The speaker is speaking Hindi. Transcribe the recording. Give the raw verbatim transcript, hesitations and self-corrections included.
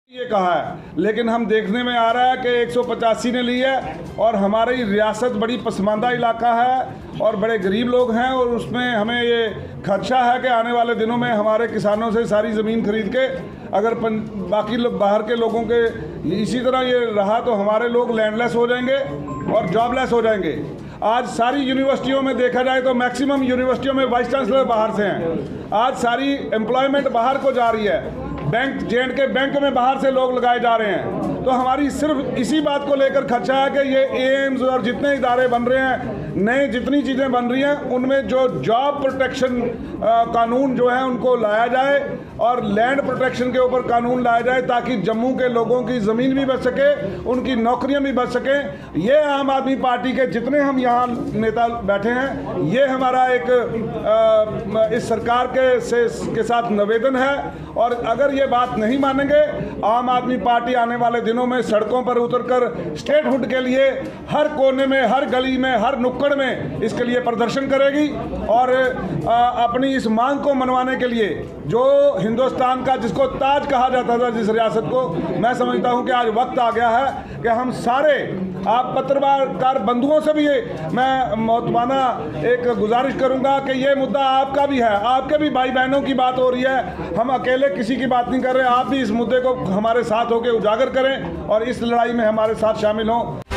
ये कहा है, लेकिन हम देखने में आ रहा है कि एक सौ पचासी ने ली है और हमारी रियासत बड़ी पसमानदा इलाका है और बड़े गरीब लोग हैं और उसमें हमें ये खदशा है कि आने वाले दिनों में हमारे किसानों से सारी ज़मीन खरीद के अगर पन, बाकी लोग बाहर के लोगों के इसी तरह ये रहा तो हमारे लोग लैंडलेस हो जाएंगे और जॉबलेस हो जाएंगे। आज सारी यूनिवर्सिटियों में देखा जाए तो मैक्सिमम यूनिवर्सिटियों में वाइस चांसलर बाहर से हैं। आज सारी एम्प्लॉयमेंट बाहर को जा रही है, bank J and K bank में बाहर से लोग लगाए जा रहे हैं। तो हमारी सिर्फ इसी बात को लेकर खदशा है कि ये एम्स और जितने इदारे बन रहे हैं, नए जितनी चीज़ें बन रही हैं, उनमें जो जॉब प्रोटेक्शन कानून जो है उनको लाया जाए और लैंड प्रोटेक्शन के ऊपर कानून लाया जाए ताकि जम्मू के लोगों की ज़मीन भी बच सके, उनकी नौकरियां भी बच सकें। ये आम आदमी पार्टी के जितने हम यहाँ नेता बैठे हैं, ये हमारा एक आ, इस सरकार के से के साथ निवेदन है। और अगर ये बात नहीं मानेंगे, आम आदमी पार्टी आने वाले दिनों में सड़कों पर उतरकर स्टेटहुड के लिए हर कोने में, हर गली में, हर नुक्कड़ में इसके लिए प्रदर्शन करेगी और आ, अपनी इस मांग को मनवाने के लिए जो हिंदुस्तान का जिसको ताज कहा जाता था जिस रियासत को, मैं समझता हूं कि आज वक्त आ गया है कि हम सारे, आप पत्रकार बंधुओं से भी मैं मोहतबाना एक गुजारिश करूंगा कि ये मुद्दा आपका भी है, आपके भी भाई बहनों की बात हो रही है, हम अकेले किसी की बात नहीं कर रहे। आप भी इस मुद्दे को हमारे साथ होकर उजागर करें और इस लड़ाई में हमारे साथ शामिल हों।